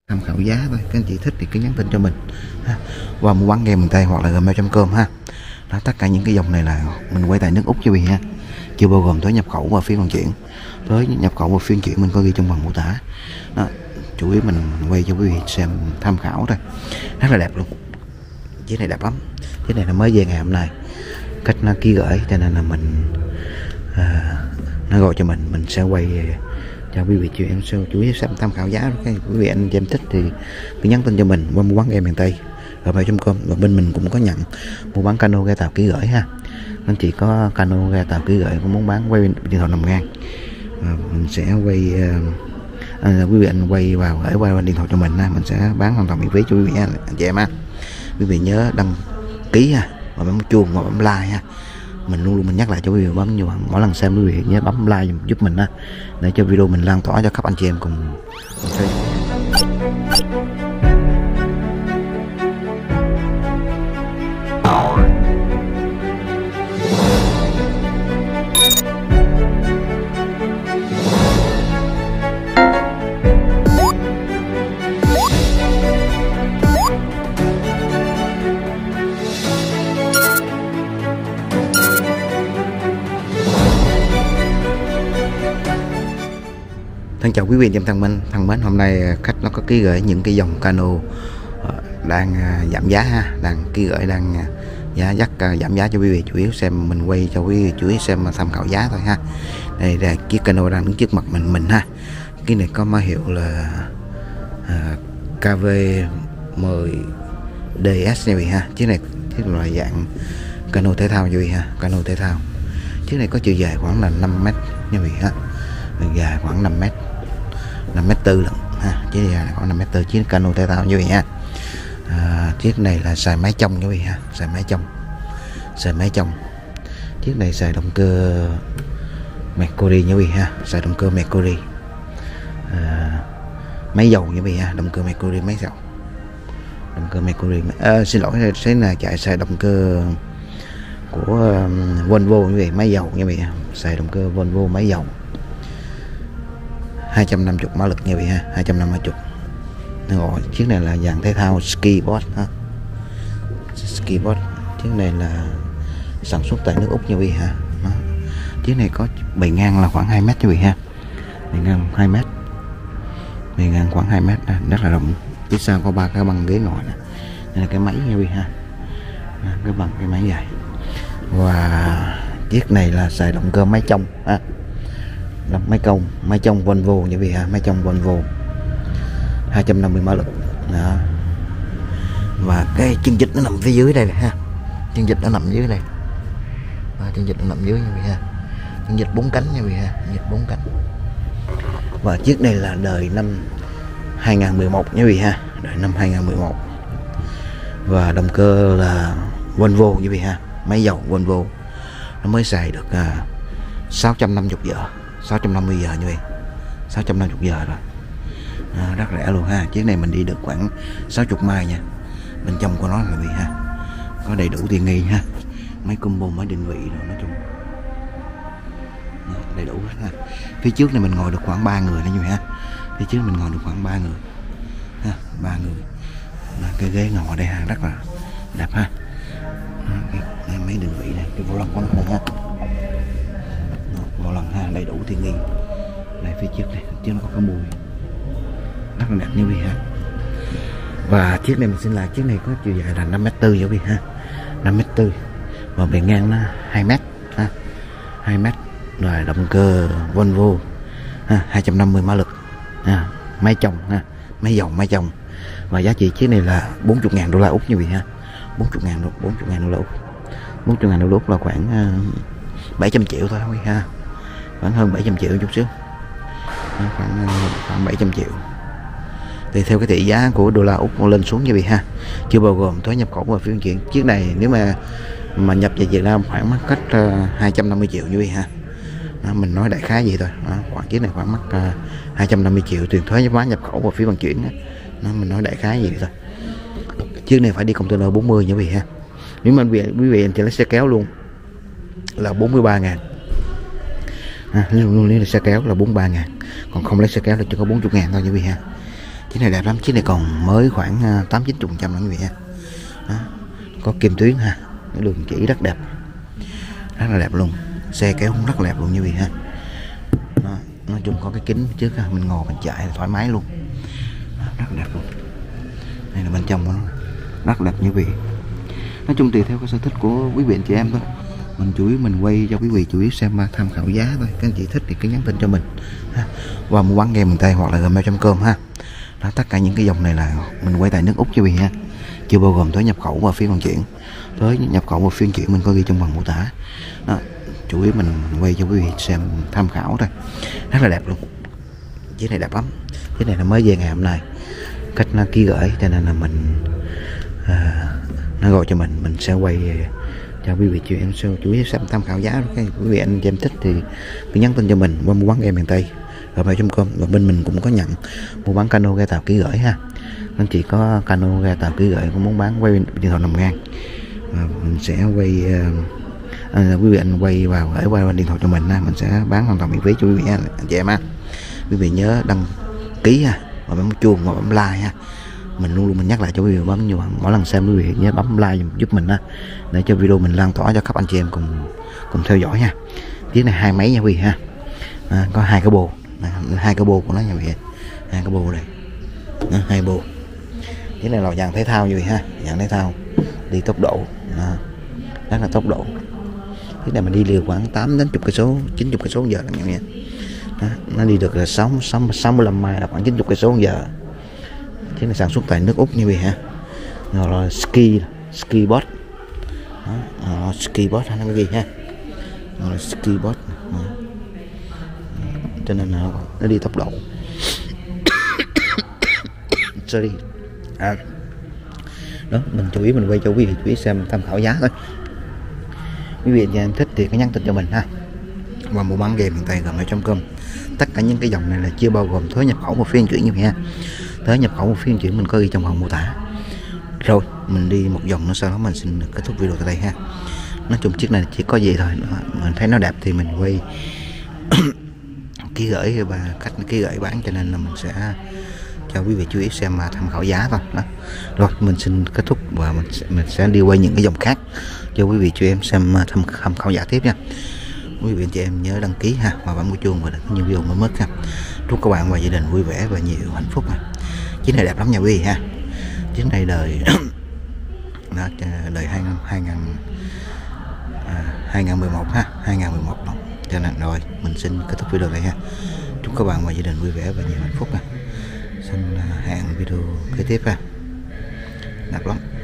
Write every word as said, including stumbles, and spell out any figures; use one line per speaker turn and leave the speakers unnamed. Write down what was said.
tham khảo giá thôi. Các anh chị thích thì cứ nhắn tin cho mình ha, qua mua bán game miền Tây hoặc là gmail chấm com ha. Đó, tất cả những cái dòng này là mình quay tại nước Úc cho quý vị ha, chưa bao gồm thuế nhập khẩu và phí vận chuyển. Thuế nhập khẩu và phí vận chuyển mình có ghi trong phần mô tả. Đó, chủ yếu mình quay cho quý vị xem tham khảo thôi. Rất là đẹp luôn, chiếc này đẹp lắm. Chiếc này là mới về ngày hôm nay, cách nó ký gửi cho nên là mình à, nó gọi cho mình mình sẽ quay cho quý vị chị em chú ý xem tham khảo giá. Cái quý vị anh chị em thích thì cứ nhắn tin cho mình qua mua bán game miền Tây gmail chấm com. Và bên mình cũng có nhận mua bán cano ghe tàu ký gửi ha. Anh chị có cano ghe tàu ký gửi cũng muốn bán quay điện thoại nằm ngang, à, mình sẽ quay à, quý vị anh quay vào gửi qua điện thoại cho mình ha. Mình sẽ bán hoàn toàn miễn phí cho quý vị anh chị em ha. Quý vị nhớ đăng ký ha, và bấm chuông và bấm like ha. Mình luôn luôn mình nhắc lại cho quý vị bấm, nhưng mà mỗi lần xem quý vị nhớ bấm like giúp mình ha, để cho video mình lan tỏa cho các anh chị em cùng xem. Thân chào quý vị em thân mến, thân mến, hôm nay khách nó có ký gửi những cái dòng cano đang giảm giá ha, đang ký gửi đang giá dắt giảm giá cho quý vị. Chủ yếu xem mình quay cho quý vị chủ yếu xem tham khảo giá thôi ha. Đây là chiếc cano đang đứng trước mặt mình mình ha. Cái này có mã hiệu là uh, K V mười D S nha quý vị ha. Chiếc này chiếc loại dạng cano thể thao nha quý vị ha, cano thể thao. Chiếc này có chiều dài khoảng là năm mét nha quý vị ha, dài khoảng năm mét, năm mét tư lận ha. Chiếc này là khoảng năm mét tư, chiếc cano thể thao như vậy ha. À, chiếc này là xài máy trong như vậy ha, xài máy trong, xài máy trong. Chiếc này xài động cơ Mercury như vậy ha, xài động cơ Mercury. À, máy dầu như vậy ha, động cơ Mercury máy dầu, động cơ Mercury. À, xin lỗi, thế là chạy xài động cơ của um, Volvo như vậy, máy dầu như vậy ha, xài động cơ Volvo máy dầu. hai trăm năm mươi mã lực như vậy ha, hai trăm năm mươi. Rồi, chiếc này là dạng thể thao ski board ha, ski board. Chiếc này là sản xuất tại nước Úc như vậy ha. Đó. Chiếc này có bề ngang là khoảng hai mét như vậy ha, bề ngang hai mét, bề ngang khoảng hai mét, rất là rộng. Phía sau có ba cái băng ghế ngồi nè, đây là cái máy như vậy ha, cái bằng cái máy dài. Và chiếc này là xài động cơ máy trong ha, máy công, máy trong Volvo như vậy ha, máy trong Volvo hai trăm năm mươi mã lực. Đó. Và cái chân vịt nó nằm phía dưới đây này ha, chân vịt nó nằm dưới đây. Đó, chân vịt nó nằm dưới như vậy ha, chân vịt bốn cánh như vậy ha, chân vịt bốn cánh. Và chiếc này là đời năm hai nghìn không trăm mười một như vậy ha, đời năm hai nghìn không trăm mười một. Và động cơ là Volvo như vậy ha, máy dầu Volvo. Nó mới xài được uh, sáu trăm năm mươi giờ, sáu trăm năm mươi giờ như vậy, sáu trăm năm mươi giờ rồi. À, rất rẻ luôn ha. Chiếc này mình đi được khoảng sáu mươi mai nha. Bên trong của nó là gì ha, có đầy đủ tiện nghi ha, máy combo, máy định vị rồi, nói chung đầy đủ ha. Phía trước này mình ngồi được khoảng ba người nữa như vậy ha, phía trước mình ngồi được khoảng ba người ha, ba người. À, cái ghế ngồi đây ha, rất là đẹp ha. À, cái, cái máy định vị này, cái vô lăng của nó này ha, vô lăng ha, đầy đủ tiện nghi. Đây phía trước này, chứ nó có cái mùi rất là đẹp như vậy ha. Và chiếc này mình xin lại, chiếc này có chiều dài là năm mét tư như vậy ha, năm mét tư, và bề ngang nó hai mét ha, hai mét. Rồi động cơ Volvo ha, hai trăm năm mươi mã lực ha, máy trong ha, máy dầu máy trong. Và giá trị chiếc này là bốn mươi ngàn đô la Úc như vậy ha, bốn mươi ngàn, bốn mươi ngàn đô la Úc, bốn mươi ngàn đô la Úc là khoảng uh, bảy trăm triệu thôi ha, khoảng hơn bảy trăm triệu chút xíu, khoảng, khoảng bảy trăm triệu. Thì theo cái tỷ giá của đô la Úc lên xuống như vậy ha, chưa bao gồm thuế nhập khẩu và phí vận chuyển. Chiếc này nếu mà mà nhập về Việt Nam khoảng mất cách uh, hai trăm năm mươi triệu như vậy ha. Đó, mình nói đại khái gì thôi. Đó, khoảng chiếc này khoảng mất uh, hai trăm năm mươi triệu tiền thuế nhập khẩu và phí vận chuyển. Đó. Đó, mình nói đại khái gì thôi. Chiếc này phải đi container bốn mươi như vậy ha. Nếu mà quý vị anh thì lấy xe kéo luôn là bốn mươi ba ngàn. À, luôn luôn lấy xe kéo là bốn mươi ba ngàn, còn không lấy xe kéo là chỉ có bốn mươi ngàn thôi như vậy ha. Chiếc này đẹp lắm, chiếc này còn mới khoảng tám chín mươi phần trăm nữa quý vị ha. Đó. Có kim tuyến ha, cái đường chỉ rất đẹp, rất là đẹp luôn, xe kéo cũng rất đẹp luôn như vậy ha. Đó. Nói chung có cái kính trước ha, mình ngồi mình chạy thoải mái luôn. Đó, rất đẹp luôn. Đây là bên trong nó rất đẹp như vậy. Nói chung tùy theo cái sở thích của quý vị anh chị em thôi. Mình chủ yếu mình quay cho quý vị chủ yếu xem tham khảo giá thôi. Các anh chị thích thì cứ nhắn tin cho mình ha, qua mua bán nghe miền Tây hoặc là gmail chấm com ha. Đó, tất cả những cái dòng này là mình quay tại nước Úc cho quý vị ha, chưa bao gồm tới nhập khẩu và phí vận chuyển. Tới nhập khẩu và phí vận chuyển mình có ghi trong phần mô tả. Đó, chủ yếu mình quay cho quý vị xem tham khảo thôi. Rất là đẹp luôn, chiếc này đẹp lắm. Chiếc này là mới về ngày hôm nay, cách nó ký gửi cho nên là mình à, nó gọi cho mình mình sẽ quay cho quý vị chị em chú ý xem tham khảo giá. Cái quý vị anh chị em thích thì cứ nhắn tin cho mình qua mua bán em miền Tây gmail chấm com, và bên mình cũng có nhận mua bán cano ghe tàu ký gửi ha. Anh chị có cano ghe tàu ký gửi cũng muốn bán quay điện thoại nằm ngang, mình sẽ quay à, quý vị anh quay vào gửi qua điện thoại cho mình ha, mình sẽ bán hoàn toàn miễn phí cho quý vị anh chị em ha. Quý vị nhớ đăng ký ha, và bấm chuông và bấm like ha. Mình luôn luôn mình nhắc lại cho quý vị bấm, nhưng mà mỗi lần xem quý vị nhớ bấm like giúp mình ha, để cho video mình lan tỏa cho các anh chị em cùng cùng theo dõi nha. Chiếc này hai máy nha quý vị ha. À, có hai cái bô, hai cái bô của nó nha quý vị, hai cái bô đây, đó, hai bô. Chiếc này là dàn thể thao như vậy ha, dàn thể thao đi tốc độ, đó, rất là tốc độ. Chiếc này mình đi liều khoảng tám đến chục cây số, chín mươi cây số giờ là nha. Đó, nó đi được là sáu sáu mươi lăm mai là khoảng chín mươi cây số giờ. Chiếc này sản xuất tại nước Úc như vậy ha. Rồi là ski ski bot, đó, ski bot nó cái gì ha, rồi là ski bot, đó. Cho nên là nó đi tốc độ. Sorry. À, đó mình chú ý mình quay cho quý vị chú ý xem tham khảo giá thôi. Quý vị anh thích thì cứ nhắn tin cho mình ha, qua mua bán game miền Tây gmail chấm com. Tất cả những cái dòng này là chưa bao gồm thuế nhập khẩu và phí vận chuyển như vậy ha. Thuế nhập khẩu và phí vận chuyển mình có ghi trong phần mô tả. Rồi mình đi một vòng nữa, sau đó mình xin kết thúc video tại đây ha. Nói chung chiếc này chỉ có gì thôi, mình thấy nó đẹp thì mình quay ký gửi và cách ký gửi bán, cho nên là mình sẽ cho quý vị chú ý xem tham khảo giá thôi đó. Rồi mình xin kết thúc và mình sẽ, mình sẽ đi quay những cái dòng khác cho quý vị chú em xem tham, tham khảo giá tiếp nha. Quý vị chị em nhớ đăng ký ha, và bấm cái chuông và đừng nhiều video mới mất ha. Chúc các bạn và gia đình vui vẻ và nhiều hạnh phúc ha. Chiếc này đẹp lắm nha quý vị ha. Chiếc này đời đó, đời hai năm hai nghìn à, hai nghìn mười một ha, hai nghìn mười một đó. Cho nên rồi mình xin kết thúc video này ha. Chúc các bạn và gia đình vui vẻ và nhiều hạnh phúc ha. Xin hẹn video kế tiếp ha. Đẹp lắm.